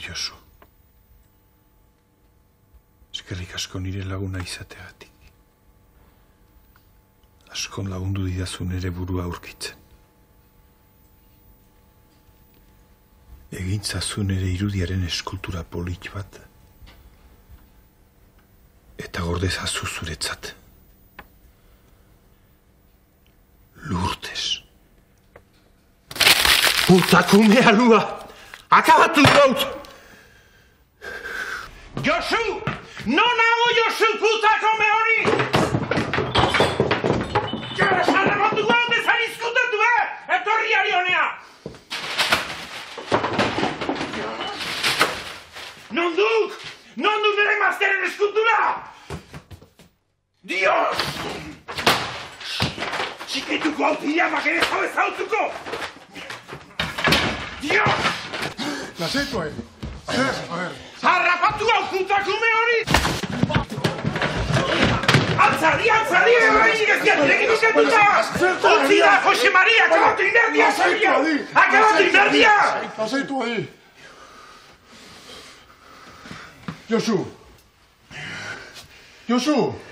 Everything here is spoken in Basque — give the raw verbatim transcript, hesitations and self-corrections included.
Josu. Eskerrik asko nire laguna izateagatik. Askon lagundu didazu nere burua aurkitzen. Egintzazu nere irudiaren eskultura polit bat, eta gordezazu zuretzat. Lourdes. Putakume alua! Akabatu gaut! Josu! Non nago Josu putakume hori! Gara sarrabatu gaut bezan izkutatu, eh? Etorri ari honea! Non duk? Non duk nire mazteren eskultura? Dios! Txiketuko hau tilamak ere jabe zautuko! Dios! Lasaitu, eh? Zer, a ver. Zarrapatu hau putakume hori! Altzadi, altzadi, horreinik ez diatirekin ukatuta! Utzi da, Jose Maria, akabatu inberdia, Sergio! Akabatu inberdia! Lasaitu, adi. Josu! Josu!